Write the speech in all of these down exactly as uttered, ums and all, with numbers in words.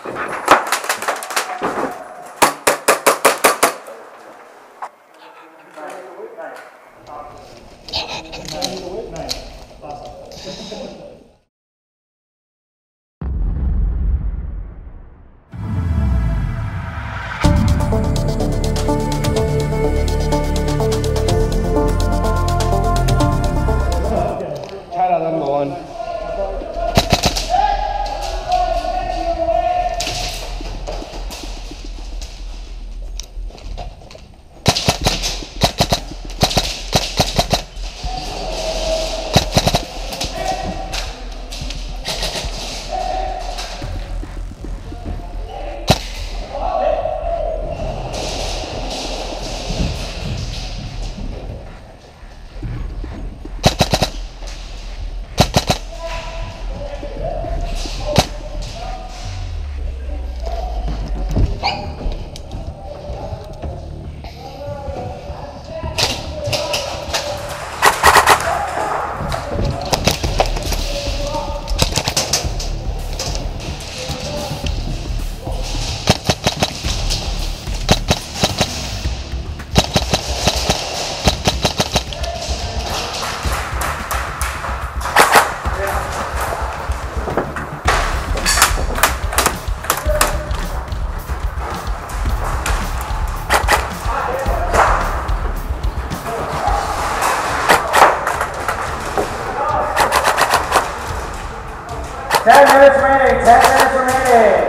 ten minutes remaining, ten minutes remaining.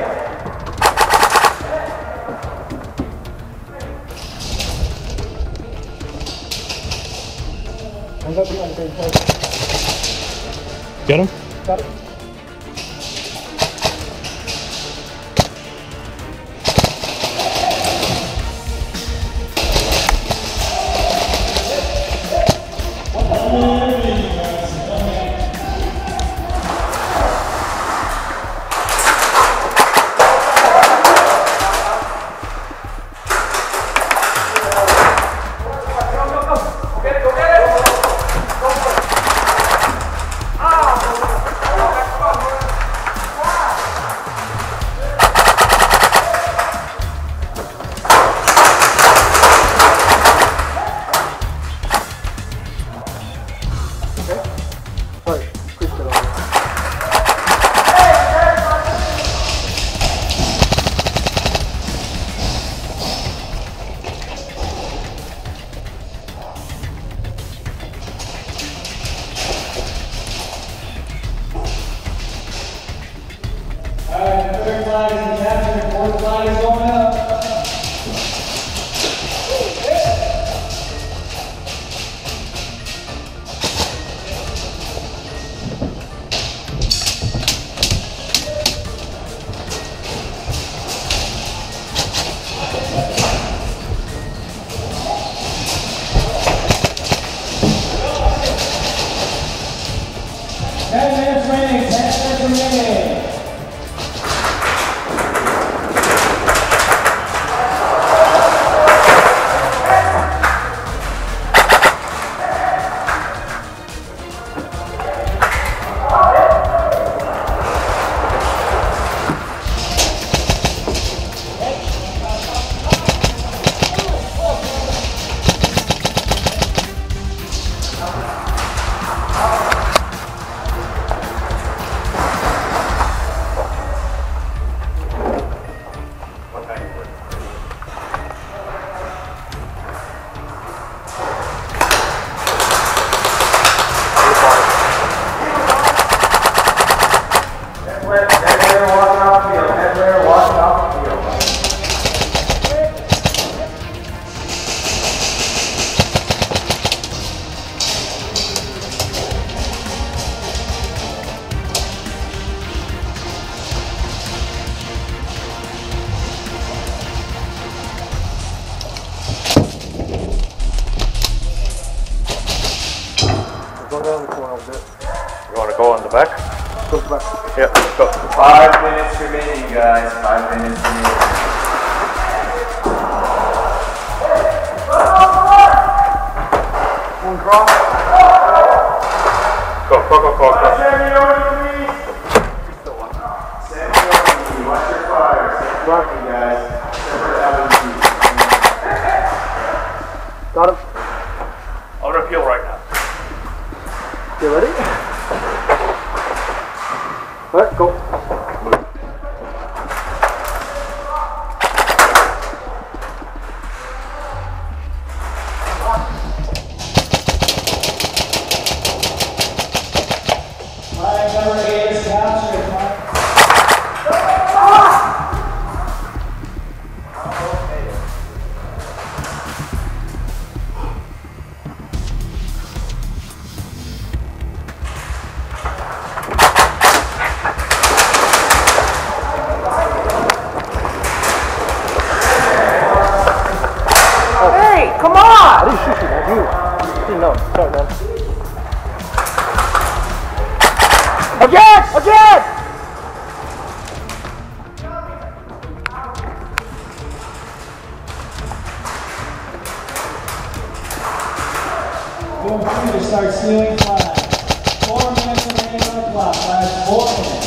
Get him? Got it. ten minutes remaining, ten minutes remaining. You want to go on the back? Go back. Yeah, go. Five minutes remaining, guys. Five minutes remaining. One cross. Go, go, go, go, go. Sammy, over to me. Sammy, over to me. Watch your five. Alright, go. Flag number eight is captured. Hey, come on! I didn't shoot you, man. You. You didn't know. Sorry, man. Again! Again! Feel free to start stealing flags. Four minutes remaining on the clock, guys. Four minutes.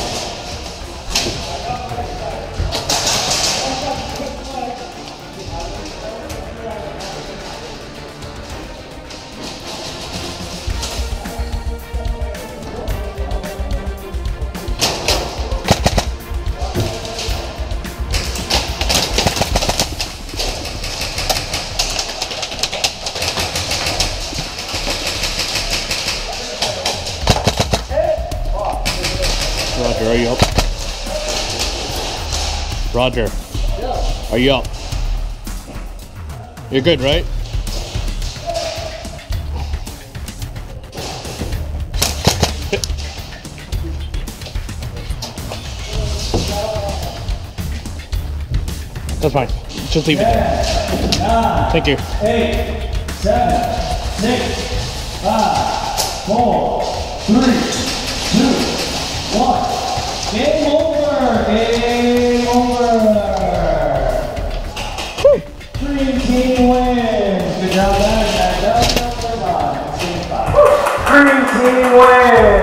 Roger, are you up? Roger. Are you up? You're good, right? That's fine. Just leave it there. Thank you. Eight, seven, six, five, four, three, two, one. Game over! Game over! Dream Team wins! Good job, guys. Dream Team wins!